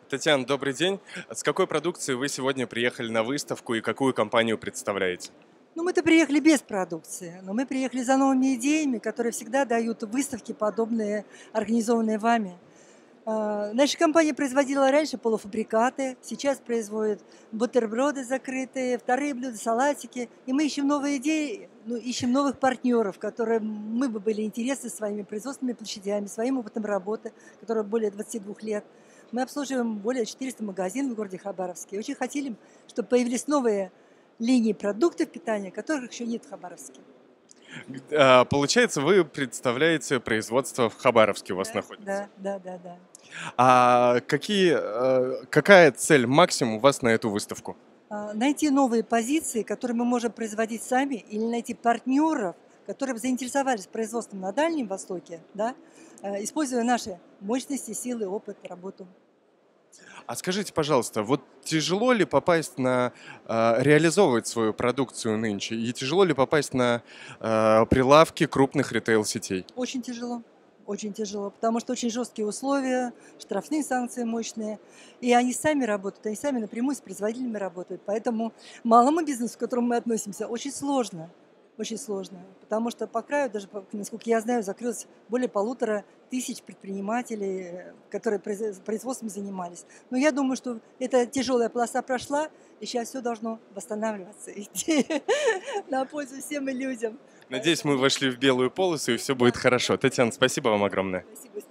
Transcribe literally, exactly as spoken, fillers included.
Татьяна, добрый день. С какой продукцией вы сегодня приехали на выставку и какую компанию представляете? Ну, мы-то приехали без продукции, но мы приехали за новыми идеями, которые всегда дают выставки, подобные, организованные вами. А, Наша компания производила раньше полуфабрикаты, сейчас производит бутерброды закрытые, вторые блюда, салатики. И мы ищем новые идеи, ну, ищем новых партнеров, которые мы бы были интересны своими производственными площадями, своим опытом работы, который более двадцати двух лет. Мы обслуживаем более четырёхсот магазинов в городе Хабаровске. И очень хотели, чтобы появились новые линии продуктов питания, которых еще нет в Хабаровске. А, Получается, вы представляете производство в Хабаровске у вас Да, находится. да, да, да, да. А какие, э, какая цель максимум у вас на эту выставку? А, Найти новые позиции, которые мы можем производить сами, или найти партнеров, которые бы заинтересовались производством на Дальнем Востоке, да, э, используя наши мощности, силы, опыт, работу. А скажите, пожалуйста, вот тяжело ли попасть на э, реализовывать свою продукцию нынче? И тяжело ли попасть на э, прилавки крупных ритейл-сетей? Очень тяжело, очень тяжело, потому что очень жесткие условия, штрафные санкции мощные, и они сами работают, они сами напрямую с производителями работают. Поэтому малому бизнесу, к которому мы относимся, очень сложно, очень сложно, потому что по краю, даже, по- насколько я знаю, закрылось более полутора тысяч предпринимателей, э, которые произ- производством занимались. Но я думаю, что эта тяжелая полоса прошла, и сейчас все должно восстанавливаться, идти на пользу всем и людям. Надеюсь, мы вошли в белую полосу и все будет Да, хорошо. да, Татьяна, спасибо вам огромное. спасибо.